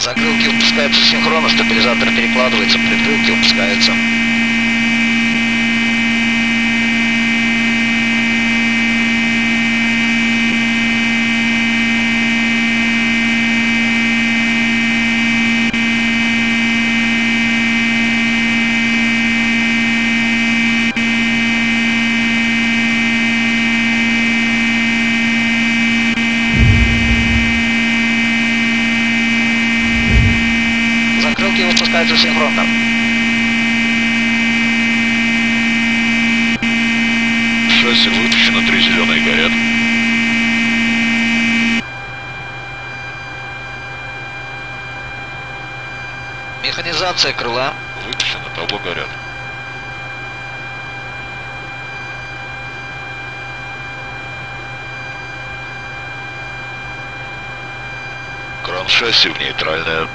Закрылки выпускаются синхронно, стабилизатор перекладывается, прикрылки выпускаются. Закрылки выпускаются синхронно. Шасси выпущено, 3 зеленые горят. Механизация крыла. Выпущено, табло горят. Кран шасси в нейтральное.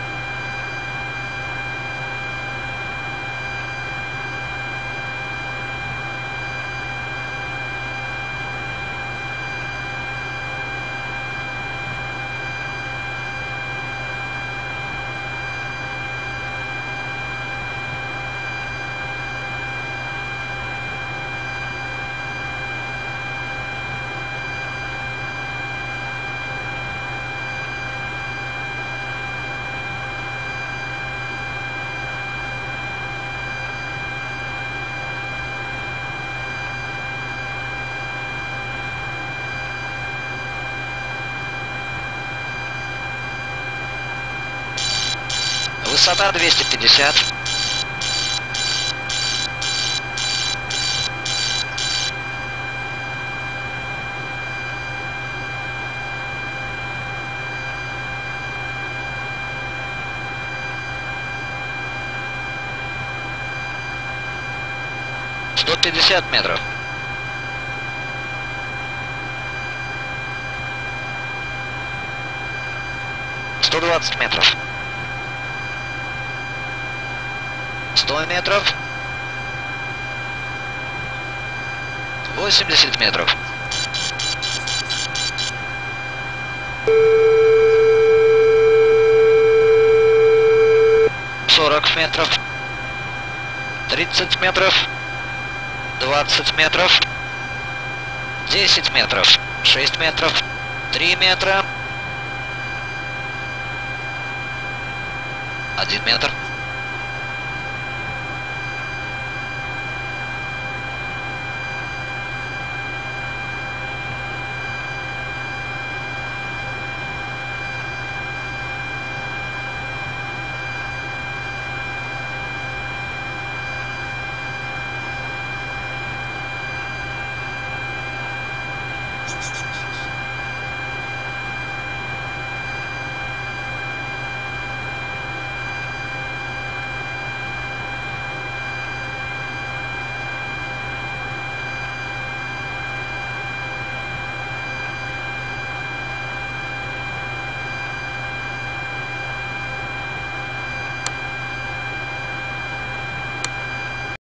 Высота 250. Сто 50 метров. 120 метров. 100 метров. 80 метров. 40 метров. 30 метров. 20 метров. 10 метров. 6 метров. 3 метра. 1 метр.